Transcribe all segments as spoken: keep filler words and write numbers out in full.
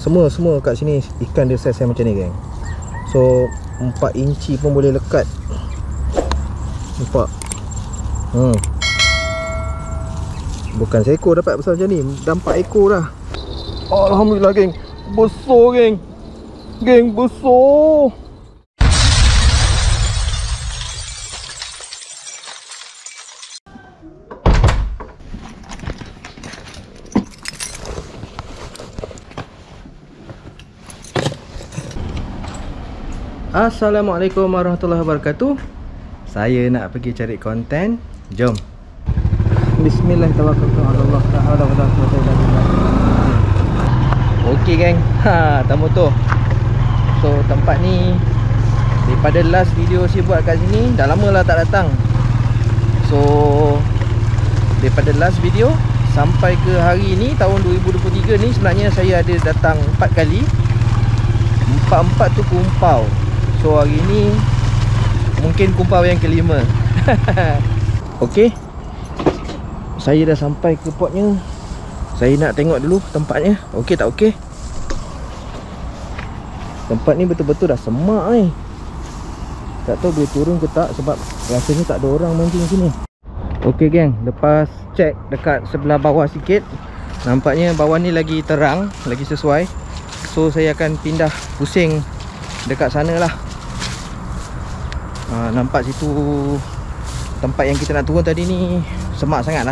Semua semua kat sini ikan dia saiz macam ni geng. So empat inci pun boleh lekat. Nampak? Hmm. Bukan seekor dapat besar macam ni, dah empat ekor dah. Alhamdulillah geng. Besar geng. Geng besar. Assalamualaikum warahmatullahi wabarakatuh. Saya nak pergi cari konten. Jom. Bismillahirrahmanirrahim. Okey geng. Ha, tamu tu. So tempat ni daripada last video saya buat kat sini dah lama lah tak datang. So daripada last video sampai ke hari ni tahun dua ribu dua puluh tiga ni sebenarnya saya ada datang empat kali. Empat-empat tu kumpau. So hari ni mungkin kumpau yang kelima. Okey, saya dah sampai ke potnya. Saya nak tengok dulu tempatnya. Okey tak okey? Tempat ni betul-betul dah semak ni. Tak tahu boleh turun ke tak, sebab rasanya tak ada orang mancing sini. Okey geng, lepas check dekat sebelah bawah sikit, nampaknya bawah ni lagi terang, lagi sesuai. So saya akan pindah pusing dekat sana lah. Ha, nampak situ tempat yang kita nak turun tadi ni semak sangat lah.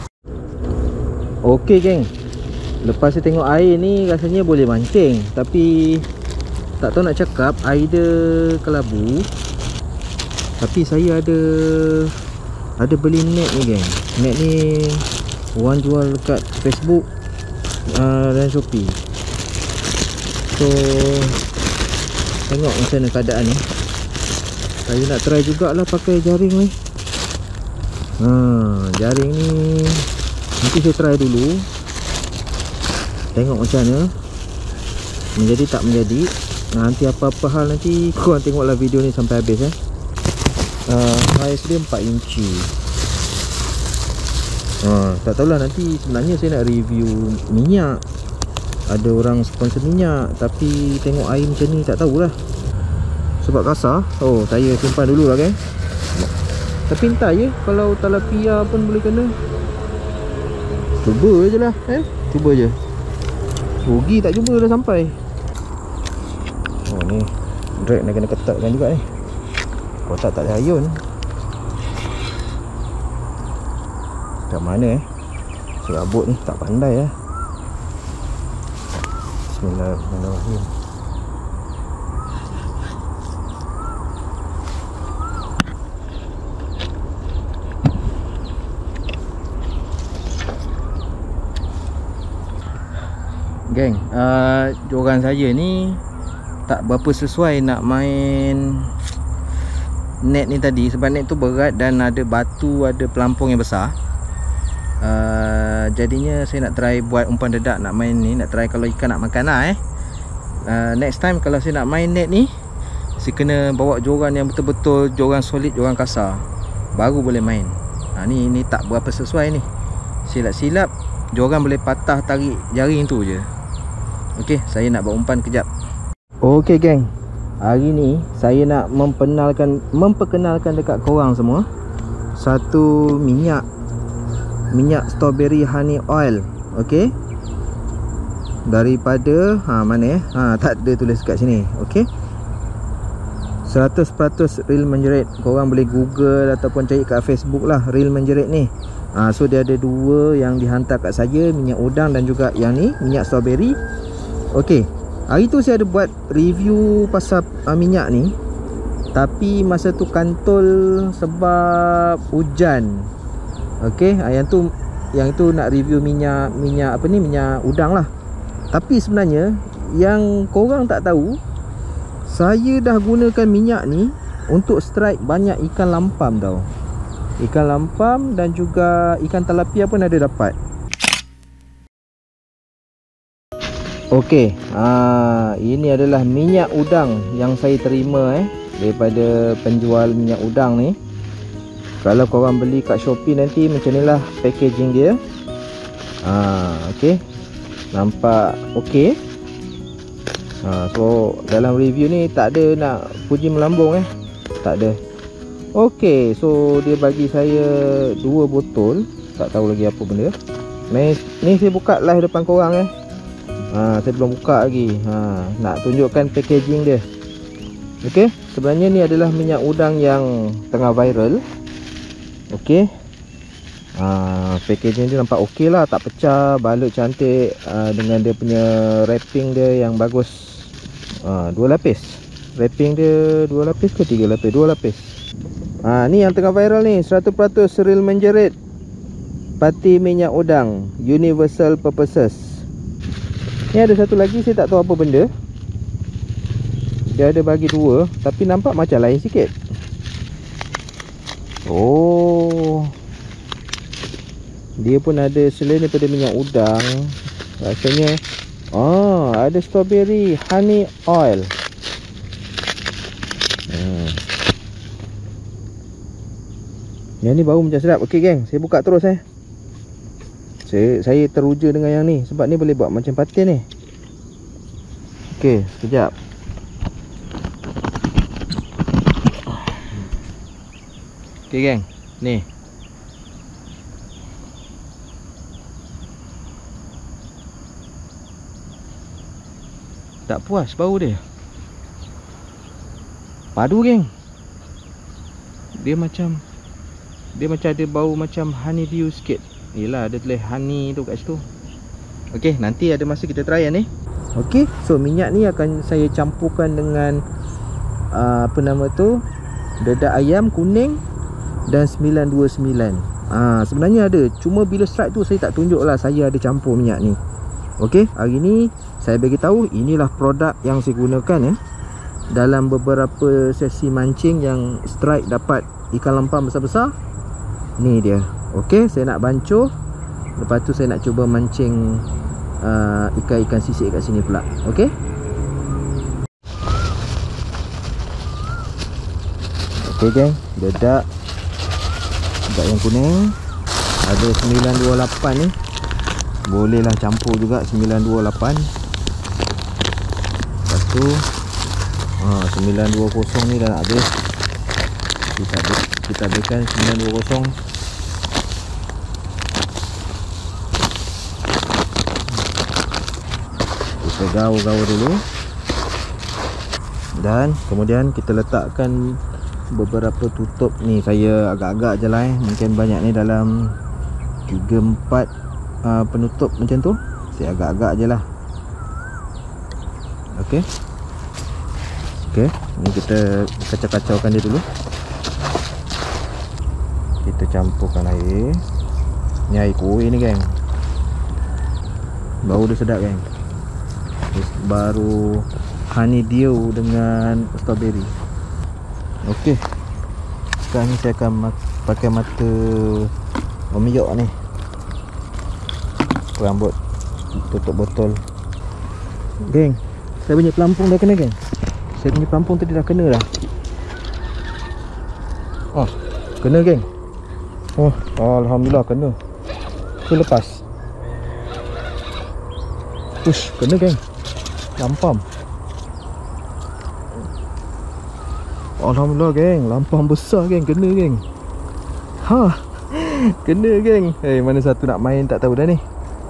Okey geng, lepas saya tengok air ni rasanya boleh mancing, tapi tak tahu nak cakap air dia kelabu. Tapi saya ada Ada beli net ni geng. Net ni orang jual kat Facebook uh, dan Shopee. So tengok macam mana keadaan ni. Saya nak try jugalah pakai jaring ni. Ha, jaring ni nanti saya try dulu. Tengok macam mana menjadi tak menjadi. Nanti apa-apa hal nanti korang tengoklah video ni sampai habis eh. Uh, saiz dia empat inci. Ha, tak tahulah nanti sebenarnya saya nak review minyak. Ada orang sponsor minyak, tapi tengok air macam ni tak tahulah. Sebab kasar. Oh, saya simpan dulu lah kan. Tapi entah je, kalau tilapia pun boleh kena. Cuba je lah eh. Cuba je. Rugi tak cuba dah sampai. Oh ni drag nak kena ketatkan juga ni. Kalau tak tak ada ayun. Kat mana eh? Serabut ni tak pandai eh. Bismillahirrahmanirrahim. Geng, uh, joran saya ni tak berapa sesuai nak main net ni tadi, sebab net tu berat dan ada batu, ada pelampung yang besar. Uh, jadinya saya nak try buat umpan dedak nak main ni, nak try kalau ikan nak makan lah eh. Uh, next time kalau saya nak main net ni, saya kena bawa joran yang betul-betul joran solid, joran kasar, baru boleh main. Ha, ni ni tak berapa sesuai ni. Silap-silap joran boleh patah tarik jaring tu je. Okey, saya nak buat umpan kejap. Okey geng, hari ni saya nak memperkenalkan memperkenalkan dekat korang semua satu minyak minyak strawberry honey oil. Okey, daripada ha mana eh ha tak ada tulis kat sini. Okey, seratus peratus real menjerit. Korang boleh google ataupun cari kat Facebook lah real menjerit ni. ha, So dia ada dua yang dihantar kat saya, minyak udang dan juga yang ni minyak strawberry. Okey, hari tu saya ada buat review pasal uh, minyak ni, tapi masa tu kantul sebab hujan. Okey, uh, yang tu yang tu nak review minyak minyak apa ni, minyak udang lah. Tapi sebenarnya yang korang tak tahu, saya dah gunakan minyak ni untuk strike banyak ikan lampam tau. Ikan lampam dan juga ikan tilapia pun ada dapat. Okey, ah, ini adalah minyak udang yang saya terima eh daripada penjual minyak udang ni. Kalau korang beli kat Shopee nanti macam inilah packaging dia. Ah, okey. Nampak okey. ha, So dalam review ni tak ada nak puji melambung eh, tak ada. Okey, so dia bagi saya dua botol. Tak tahu lagi apa benda ni, ni saya buka live depan korang eh. ha, Saya belum buka lagi. ha, Nak tunjukkan packaging dia. Okey, sebenarnya ni adalah minyak udang yang tengah viral. Okey, ha, packaging dia nampak okey lah, tak pecah, balut cantik, ha, dengan dia punya wrapping dia yang bagus. ha, Dua lapis. Wrapping dia dua lapis ke tiga lapis? Dua lapis. ha, Ni yang tengah viral ni, seratus peratus real menjerit pati minyak udang universal purposes. Ni ada satu lagi, saya tak tahu apa benda. Dia ada bagi dua, tapi nampak macam lain sikit. Oh, dia pun ada selain daripada minyak udang. Rasanya oh, ada strawberry honey oil. hmm. Yang ni bau macam sedap. Okey geng, saya buka terus eh. Saya, saya teruja dengan yang ni, sebab ni boleh buat macam patin ni. Okey, sekejap. Okey geng, ni. Tak puas bau dia. Padu geng. Dia macam Dia macam ada bau macam honeydew sikit. Yelah, ada tulis honey tu kat situ. Okey, nanti ada masa kita try ni. Okey, so minyak ni akan saya campurkan dengan uh, apa nama tu, dedak ayam kuning dan sembilan dua sembilan. ha, Sebenarnya ada, cuma bila strike tu saya tak tunjuk lah saya ada campur minyak ni. Okey, hari ni saya bagi tahu inilah produk yang saya gunakan eh, dalam beberapa sesi mancing yang strike dapat ikan lampam besar-besar. Ni dia. Okey, saya nak bancuh. Lepas tu saya nak cuba mancing uh, ikan-ikan sisik kat sini pula. Okey. Okey geng, dedak dedak yang kuning ada sembilan dua lapan ni. Bolehlah campur juga sembilan dua lapan. Lepas tu ha, sembilan dua kosong ni dah nak habis. Kita kita habiskan sembilan dua kosong. Kita gaul-gaul dulu. Dan kemudian kita letakkan beberapa tutup ni. Saya agak-agak je lah eh. Mungkin banyak ni dalam tiga empat uh, penutup macam tu. Saya agak-agak je lah. Okey. Okey, ni kita kacau-kacaukan dia dulu. Kita campurkan air. Ni air kuih ni geng. Bau dia sedap geng. Baru honeydew dengan strawberry. Okey, sekarang ni saya akan pakai mata omiyok ni, rambut tutup botol. Geng, saya punya pelampung dah kena geng. Saya punya pelampung tadi dah kena dah. Oh, kena geng. Oh, alhamdulillah kena. Tu lepas. Ush, kena geng. Lampam. Alhamdulillah geng, lampam besar geng, kena geng. Ha, kena geng. Eh, hey, mana satu nak main tak tahu dah ni.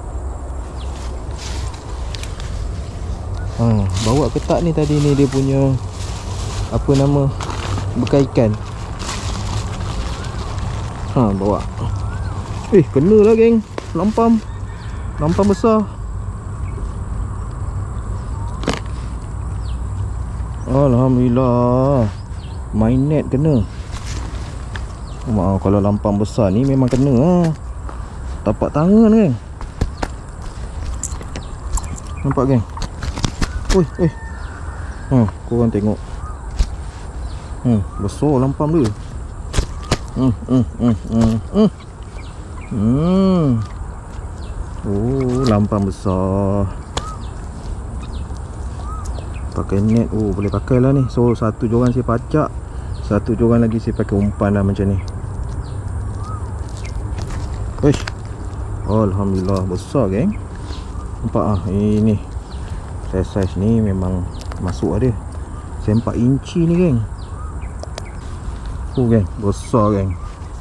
Ha, bawa ke tak ni tadi ni dia punya apa nama, bekas ikan. Ha, bawa. Eh, kena lah geng, lampam. Lampam besar. Alhamdulillah. Main net kena. Oh, kalau lampam besar ni memang kena ha. Tapak tangan geng. Nampak geng. Oi, oi. Ha, korang tengok. Hmm, besar lampam dia. Hmm, hmm, hmm, hmm. Hmm. Hmm. Oh, lampam besar. Pakai net. Oh, boleh pakai lah ni. So satu joran saya pacak, satu joran lagi saya pakai umpan lah macam ni. Uish, alhamdulillah besar geng. Nampak ah, ini Saiz-saiz ni memang masuk ada. Sempak inci ni geng. Oh geng, besar geng.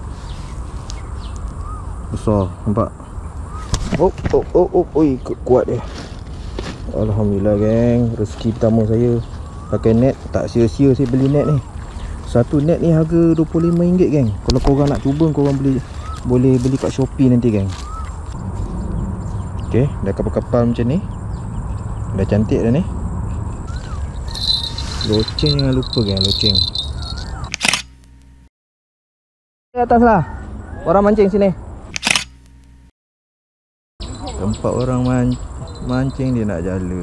Besar, nampak? Oh, oh, oh, oh, oi, kuat dia. Alhamdulillah geng, rezeki pertama saya pakai net. Tak sia-sia saya beli net ni. Satu net ni harga dua puluh lima ringgit geng. Kalau korang nak cuba, korang beli, boleh beli kat Shopee nanti geng. Ok, dah kapal-kapal macam ni. Dah cantik dah ni. Loceng jangan lupa geng, loceng. Di atas lah. Orang mancing sini. Tempat orang man mancing dia nak jala.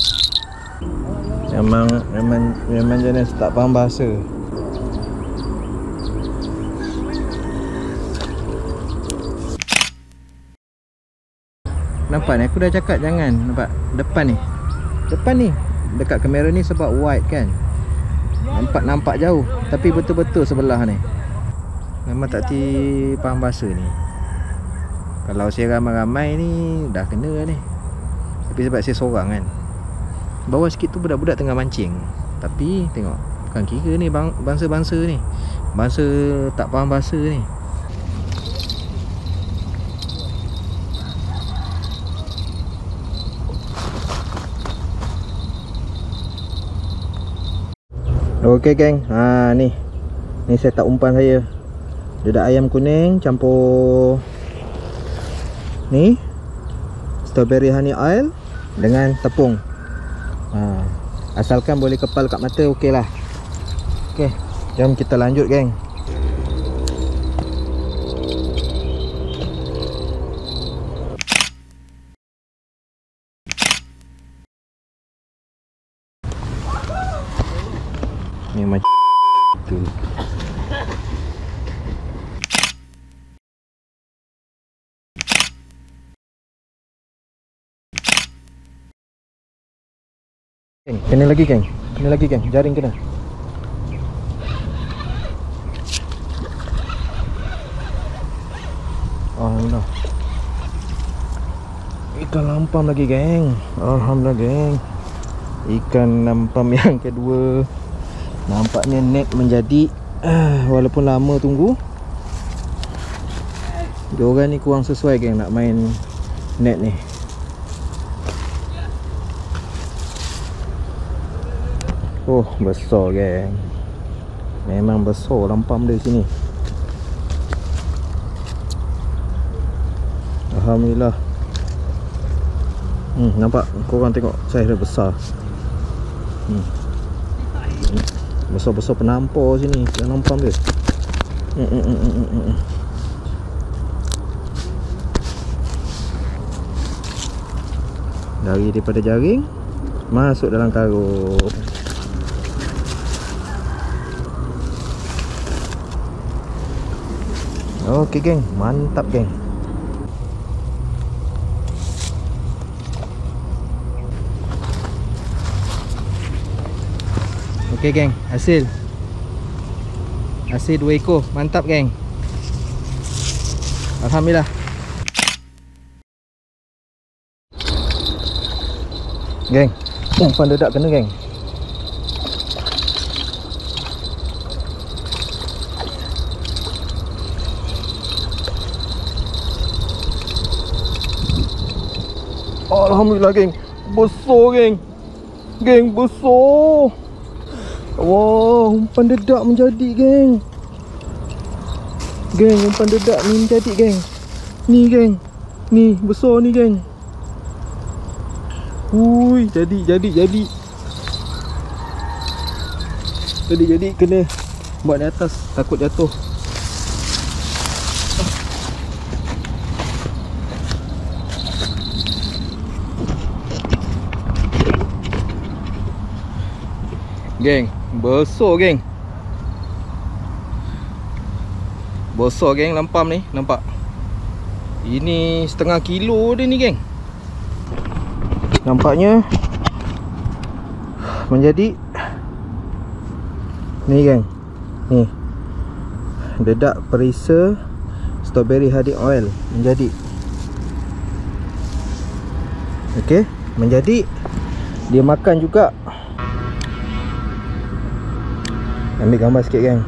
Memang memang memang jenis tak faham bahasa. Nampak ni, aku dah cakap jangan. Nampak depan ni. Depan ni. Dekat kamera ni sebab wide kan. Nampak nampak jauh, tapi betul-betul sebelah ni. Memang tak ti faham bahasa ni. Kalau saya ramai-ramai ni dah kena ni. Tapi sebab saya seorang kan. Bawah sikit tu budak-budak tengah mancing. Tapi tengok, bukan kira ni bang, bangsa-bangsa ni. Bangsa tak faham bahasa ni. Okey geng, ha ni. Ni setup umpan saya. Dedak ayam kuning campur ni strawberry honey oil dengan tepung. Ha, asalkan boleh kepal kat mata okey lah. Okey, jom kita lanjut geng. Ni macam tu. Geng, kena lagi geng. Kena lagi geng, jaring kena. Alhamdulillah. Ikan lampam lagi geng. Alhamdulillah geng. Ikan lampam yang kedua. Nampaknya net menjadi uh, walaupun lama tunggu. Diorang ni kurang sesuai geng nak main net ni. Oh, besar geng. Memang besar lampam dia sini. Alhamdulillah. Hmm, nampak? Korang tengok saiz dia besar. Hmm. Besar-besar penampar sini. Yang lampam dia. Hmm, hmm, hmm, hmm, hmm. Dari daripada jaring masuk dalam karung. Okey geng, mantap geng. Okey geng, hasil. Hasil dua ekor, mantap geng. Alhamdulillah. Geng, umpan dedak kena geng. Alhamdulillah geng. Besar geng. Geng besar. Wah, umpan dedak menjadi geng. Geng, umpan dedak ni menjadi geng. Ni geng. Ni besar ni geng. Hui, jadi jadi jadi. Jadi jadi kena buat di atas, takut jatuh. Geng, besar geng. Besar geng lampam ni, nampak? Ini setengah kilo dia ni geng. Nampaknya menjadi ni geng. Ni dedak perisa strawberry honey oil menjadi. Okey, menjadi Dia makan juga. Ambil gambar sikit geng.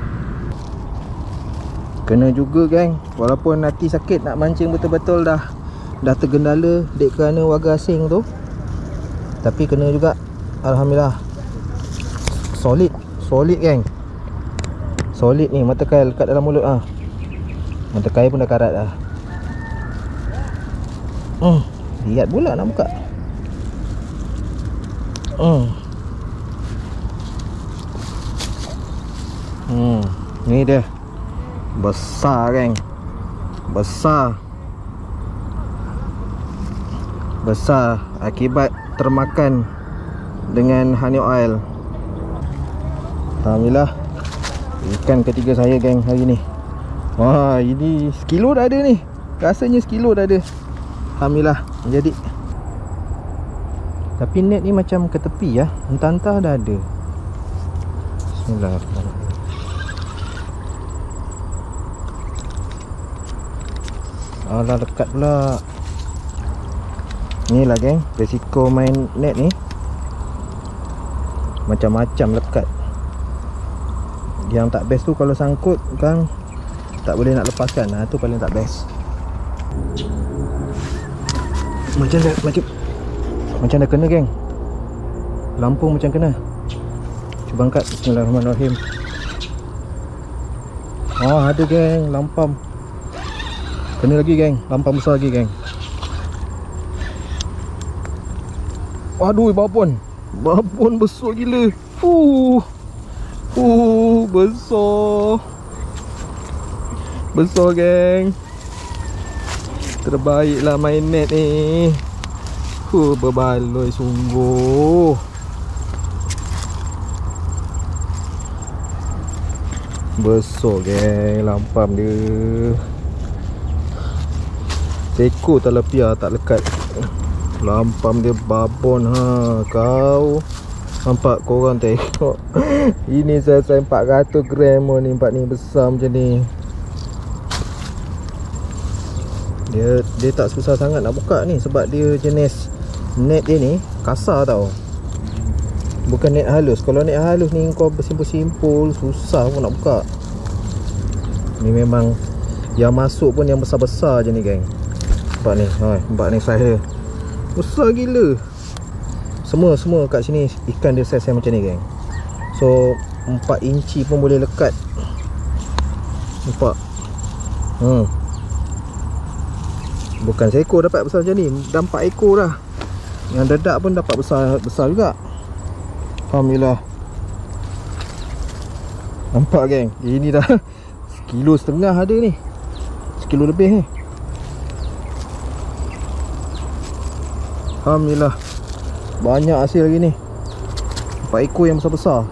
Kena juga geng. Walaupun hati sakit nak mancing betul-betul dah Dah tergendala dek kerana warga asing tu, tapi kena juga. Alhamdulillah. Solid. Solid geng. Solid ni. Mata kail lekat dalam mulut ah. Mata kail pun dah karat dah. Hmm, lihat pula nak buka. Hmm. Hmm, ni dia. Besar geng. Besar. Besar akibat termakan dengan honey oil. Alhamdulillah. Ikan ketiga saya geng hari ni. Wah, ini sekilo dah ada ni. Rasanya sekilo dah ada. Alhamdulillah. Jadi tapi net ni macam ke tepi ya. Entah-entah dah ada. Bismillahirrahmanirrahim. Alah, dekat pula. Ni lah geng, resiko main net ni. Macam-macam lekat. Yang tak best tu kalau sangkut kan tak boleh nak lepaskan. Nah, tu paling tak best. Macam dah macam macam dah kena geng. Lampung macam kena. Cuba angkat. Bismillahirrahmanirrahim. Oh, ada geng, lampam. Kena lagi geng, lampam besar lagi geng. Aduh, babon. Babon besar gila. Uh. Uh, besar. Besar geng. Terbaiklah main net ni. Uh, berbaloi sungguh. Besar geng, lampam dia. Seko talapia tak lekat. Lampam dia babon ha. Kau nampak, korang tengok. Ini saya saya empat ratus gram oh, ni. Empat ni besar macam ni. Dia dia tak susah sangat nak buka ni. Sebab dia jenis net dia ni kasar tau. Bukan net halus. Kalau net halus ni kau bersimpul-simpul, susah pun nak buka. Ni memang yang masuk pun yang besar-besar je ni geng. Nampak ni, ha, nampak ni saya besar gila. Semua semua kat sini ikan dia saiz macam ni geng. So empat inci pun boleh lekat. Nampak. Hmm. Bukan seekor dapat besar macam ni, dah empat ekor dah. Yang dedak pun dapat besar besar juga. Alhamdulillah. Nampak geng. Ini dah sekilo setengah ada ni. Sekilo lebih ni. Alhamdulillah. Banyak hasil lagi ni. Empat ekor yang besar-besar.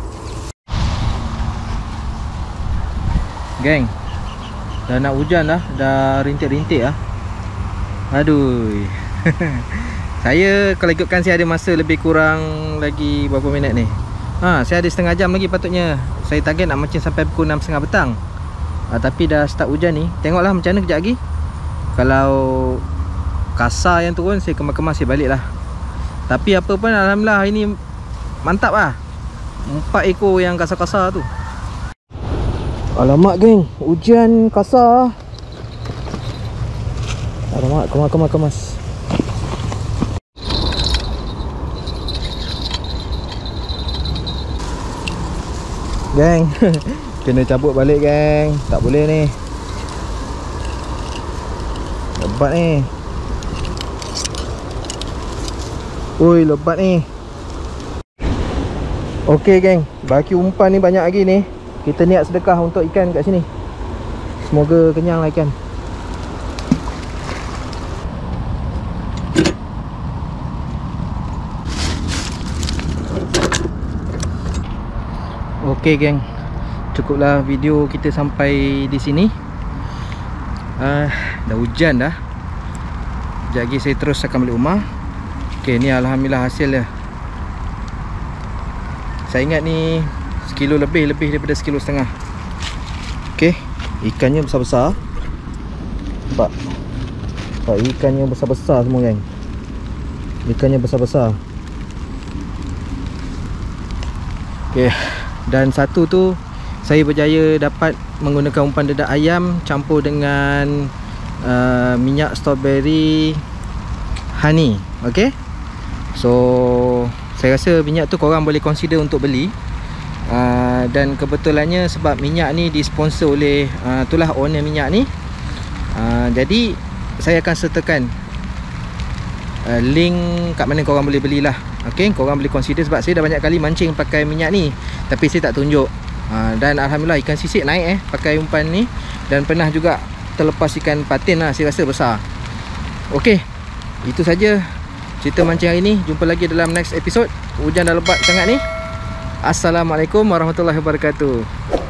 Geng, dah nak hujan dah. Dah rintik-rintik lah. Aduh. Saya kalau ikutkan saya ada masa lebih kurang lagi berapa minit ni. Ha, saya ada setengah jam lagi patutnya. Saya target nak mancing sampai pukul enam tiga puluh petang. ha, Tapi dah start hujan ni. Tengoklah macam mana kejap lagi. Kalau kasar yang turun, saya kemas-kemas saya balik lah. Tapi apa pun alhamdulillah hari ni mantap lah. Empat ekor yang kasar-kasar tu. Alamak geng, hujan kasar. Alamak, kemas-kemas-kemas. Geng, kena cabut balik geng. Tak boleh ni. Lebat ni. Ui, lebat ni. Okey geng, baki umpan ni banyak lagi ni. Kita niat sedekah untuk ikan kat sini. Semoga kenyang lah ikan. Okey geng, cukuplah video kita sampai di sini. uh, Dah hujan dah. Sekejap lagi saya terus akan balik rumah. Okey, ni alhamdulillah hasil dia. Saya ingat ni sekilo lebih, lebih daripada sekilo setengah. Okey, ikannya besar-besar. Nampak? Nampak ikannya besar-besar semua geng. Ikannya besar-besar. Okay. Dan satu tu saya berjaya dapat menggunakan umpan dedak ayam campur dengan uh, minyak strawberry honey. Okay. So saya rasa minyak tu korang boleh consider untuk beli. uh, Dan kebetulannya sebab minyak ni disponsor oleh uh, itulah owner minyak ni. uh, Jadi saya akan sertakan uh, link kat mana korang boleh belilah. Okay, korang boleh consider sebab saya dah banyak kali mancing pakai minyak ni, tapi saya tak tunjuk. Ha, dan Alhamdulillah ikan sisik naik eh pakai umpan ni. Dan pernah juga terlepas ikan patin lah, saya rasa besar. Okey, itu saja cerita mancing hari ni. Jumpa lagi dalam next episode. Hujan dah lebat sangat ni. Assalamualaikum warahmatullahi wabarakatuh.